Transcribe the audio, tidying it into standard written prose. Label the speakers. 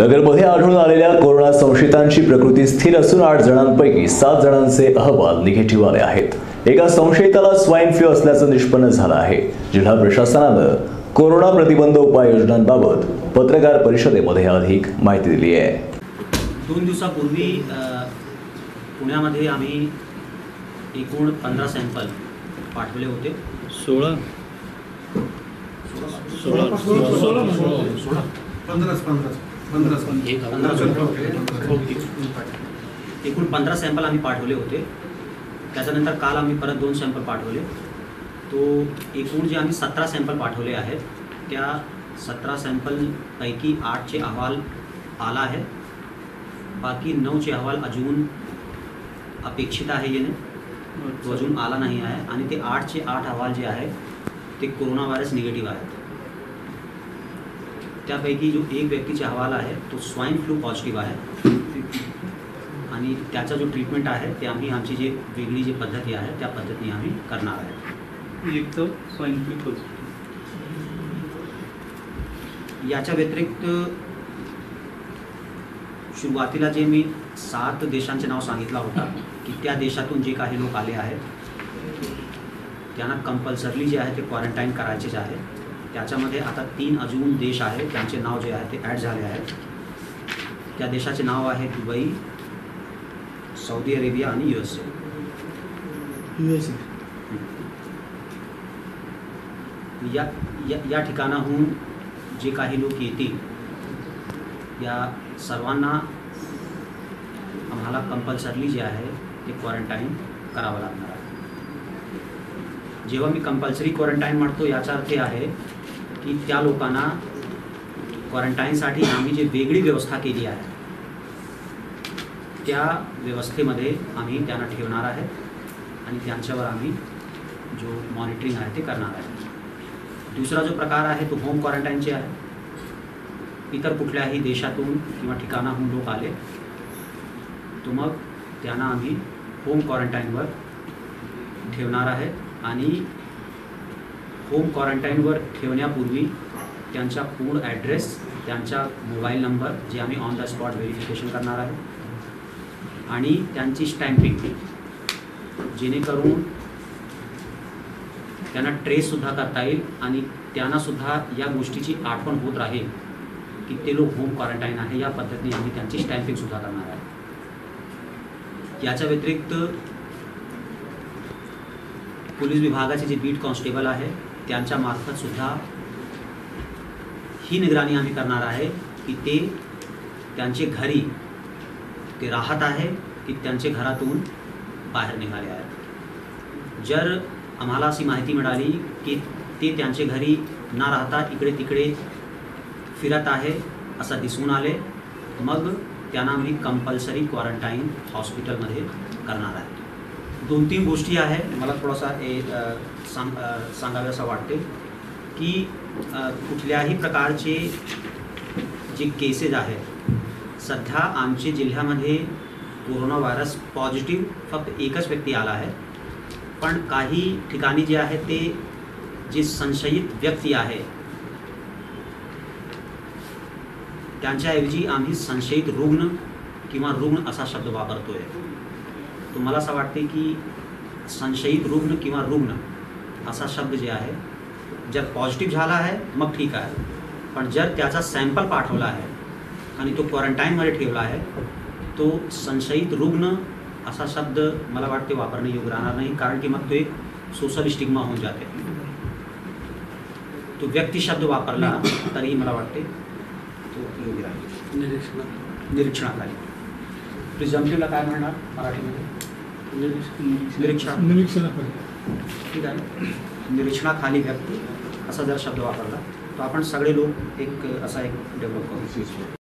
Speaker 1: नगरमध्ये आढळून आलेल्या कोरोना संशयितांची प्रकृती स्थिर असून 8 जणांपैकी 7 जणांचे अहवाल निगेटिव्ह आले आहेत। एका संशयिताला स्वाईन फ्लू असल्याचं निष्पन्न झालं आहे। जिल्हा प्रशासनानं कोरोना प्रतिबंध उपाययोजनांबाबत पत्रकार परिषदेमध्ये अधिक माहिती दिली आहे।
Speaker 2: 2 दिवसापूर्वी पुण्यामध्ये आम्ही एकूण 15 सॅम्पल पाठवले होते। 16 एकूण 15 सॅम्पल आम्ही पाठवले होते। त्याच्यानंतर काल आम्ही परत 2 सॅम्पल पाठवले। तो एकूण जे आम्ही 17 सॅम्पल पाठवले आहेत त्या 17 सॅम्पलपैकी 8चे अहवाल आला आहे। बाकी 9चे अहवाल अजून अपेक्षित आहे येणे, तो अजून आला नाही आहे। आणि ते 8चे 8 अहवाल जे आहे ते कोरोना व्हायरस निगेटिव्ह आहेत। त्यापैकी जो एक व्यक्तीचा अहवाल आहे तो स्वाईन फ्लू पॉझिटिव्ह आहे आणि त्याचा जो ट्रीटमेंट आहे ते आम्ही आमची जी वेगळी जी पद्धती आहे त्या पद्धतीने आम्ही करणार आहे।
Speaker 3: एक तर स्वाईन फ्लू पॉझिटिव्ह,
Speaker 2: याच्या व्यतिरिक्त सुरुवातीला जे मी 7 देशांचे नाव सांगितलं होता की त्या देशातून जे काही लोक आले आहेत त्यांना कंपल्सरली जे आहे ते क्वारंटाईन करायचेच आहे। त्याच्यामध्ये आता 3 अजून देश आहेत त्यांचे नाव जे आहे ते ॲड झाले आहेत। त्या देशाचे नाव आहे दुबई, सौदी अरेबिया आणि USA। या ठिकाणाहून जे काही लोक येतील या सर्वांना आम्हाला कंपल्सरली जे आहे ते क्वारंटाईन करावं लागणार आहे। जेव्हा मी कंपल्सरी क्वारंटाईन म्हणतो याचा अर्थ आहे की त्या लोकांना क्वारंटाईनसाठी आम्ही जी वेगळी व्यवस्था केली आहे त्या व्यवस्थेमध्ये आम्ही त्यांना ठेवणार आहे आणि त्यांच्यावर आम्ही जो मॉनिटरिंग आहे ते करणार आहे। दुसरा जो प्रकार आहे तो होम क्वारंटाईनचे आहे। इतर कुठल्याही देशातून किंवा ठिकाणाहून लोक आले तो मग त्यांना आम्ही होम क्वारंटाईनवर ठेवणार आहे आणि होम क्वारंटाईनवर ठेवण्यापूर्वी त्यांचा पूर्ण ॲड्रेस, त्यांचा मोबाईल नंबर जे आम्ही ऑन द स्पॉट व्हेरिफिकेशन करणार आहे आणि त्यांची स्टॅम्पिंग, जेणेकरून त्यांना ट्रेससुद्धा करता येईल आणि त्यांनासुद्धा या गोष्टीची आठवण होत राहील की ते लोक होम क्वारंटाईन आहे। या पद्धतीने आम्ही त्यांची स्टॅम्पिंगसुद्धा करणार आहे। याच्या व्यतिरिक्त पोलीस विभागाचे जे बीट कॉन्स्टेबल आहे त्यांच्या मार्फतसुद्धा ही निगराणी आम्ही करणार आहे की ते त्यांचे घरी ते राहत आहे की त्यांचे घरातून बाहेर निघाले आहेत। जर आम्हाला अशी माहिती मिळाली की ते त्यांचे घरी न राहता इकडे तिकडे फिरत आहे असं दिसून आले मग त्यांना आम्ही कंपल्सरी क्वारंटाईन हॉस्पिटलमध्ये करणार आहे। 2-3 गोष्टी आहे मला थोडासा सांगावे असं वाटते की कुठल्याही प्रकारचे जे केसेस आहेत सध्या आमच्या जिल्ह्यामध्ये कोरोना व्हायरस पॉझिटिव्ह फक्त एकच व्यक्ती आला आहे। पण काही ठिकाणी जे आहे ते जे संशयित व्यक्ती आहे त्यांच्याऐवजी आम्ही संशयित रुग्ण किंवा रुग्ण असा शब्द वापरतोय। तो मला असं वाटते की संशयित रुग्ण किंवा रुग्ण असा शब्द जे आहे जर पॉझिटिव्ह झाला आहे मग ठीक आहे, पण जर त्याचा सॅम्पल पाठवला आहे आणि तो क्वारंटाईनमध्ये ठेवला आहे तो संशयित रुग्ण असा शब्द मला वाटते वापरणे योग्य राहणार नाही, कारण की मग तो एक सोशल स्टिग्मा होऊन जाते। तो व्यक्ती शब्द वापरला तरीही मला वाटते तो योग्य राहील। निरीक्षणाखाली प्रिझम्पटिव्हला काय म्हणणार मराठीमध्ये?
Speaker 3: निरीक्षणाखाली
Speaker 2: ठीक आहे। निरीक्षणाखाली व्यक्ती असा जर शब्द वापरला तर आपण सगळे लोक एक असा एक डेव्हलप करू।